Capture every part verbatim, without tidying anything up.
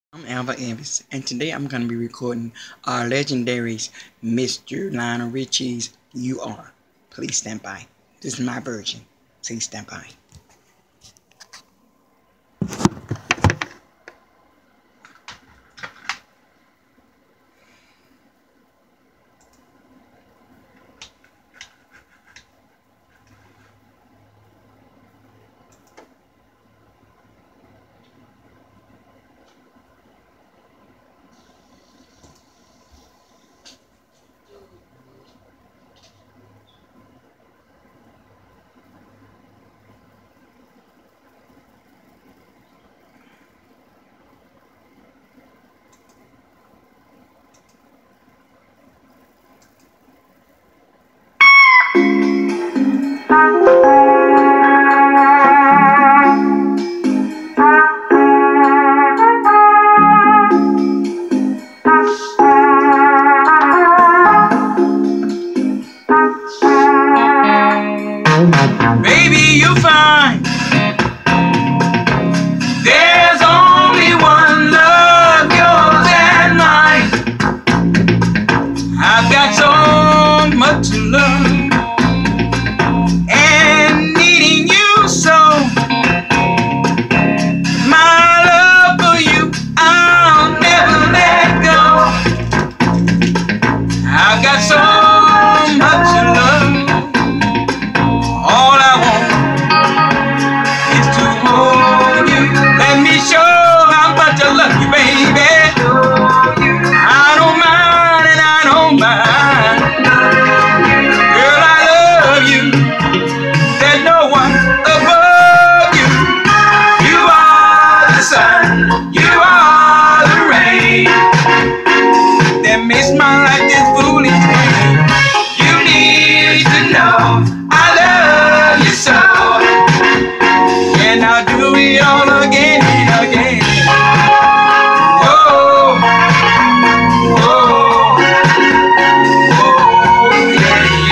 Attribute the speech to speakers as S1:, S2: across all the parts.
S1: I'm Alva, and today I'm going to be recording our legendary Mister Lionel Richie's You Are. Please stand by. This is my version. Please stand by. Baby, you find there's only one love, yours and mine. I've got so much love and needing you so. My love for you, I'll never let go. I've got so much love. All I want is to hold you. Let me show how much I love you, baby. I don't mind and I don't mind. Girl, I love you. There's no one above you. You are the sun, you are the rain that makes my life this foolish way. You need to know so, and I'll do it all again and again. Oh, oh, oh, yeah,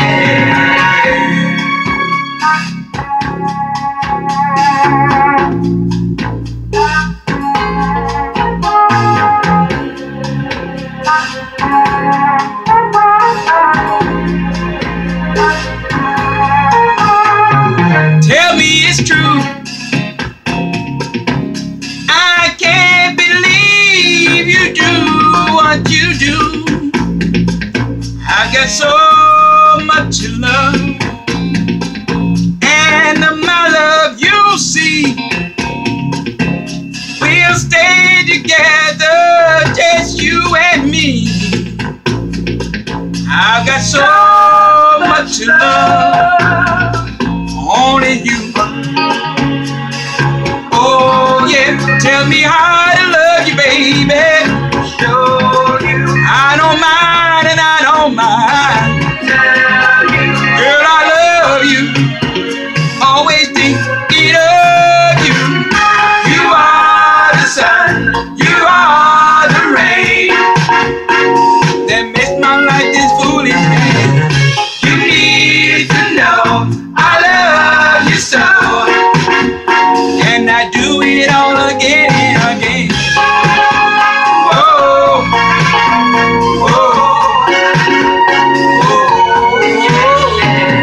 S1: tell me it's true. I can't believe you do what you do. I got so much love, and my love you see. We'll stay together, just you and me. I've got so much love, only you. Oh yeah, tell me how to love you, baby. Show you. I don't mind and I don't mind. Girl, I love you. Always thinking of you. You are the sun, you are the rain that makes my life this foolish game. You need to know I love you so, and I do it all again and again. Whoa, whoa, whoa, yeah.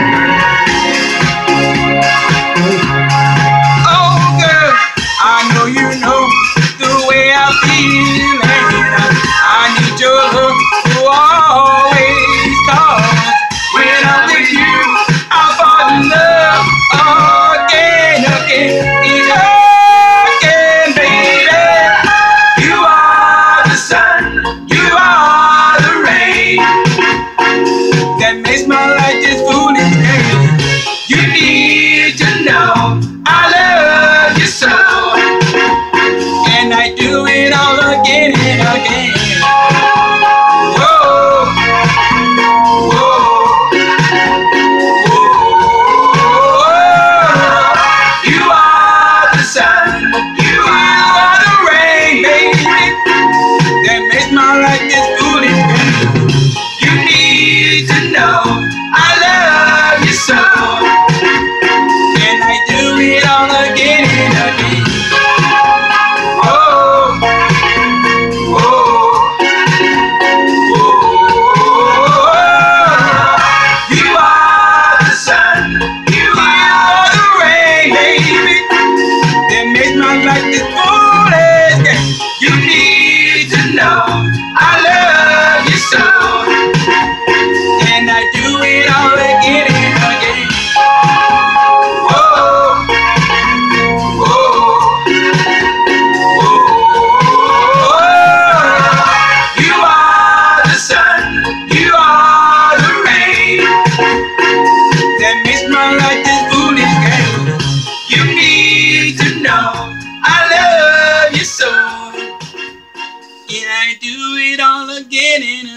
S1: Oh girl, I know you know the way I feel, and I need your love to always cause when I'm with you, I fall in love again, again, again, baby. You are the sun, you are the rain that makes my life this foolish game. You need to know I love you so, and I do it all again and again. Whoa, whoa, whoa. You are the sun, you are the rain, baby, that makes my life this foolish game. You need to know I love you so, and I do it all again and again. Oh, like this foolish game. You need to know I love you so, and I do it all again and again. Whoa, whoa, whoa. You are the sun, you are the rain that makes my life this foolish game. You need to know I love you so, and I do it all again and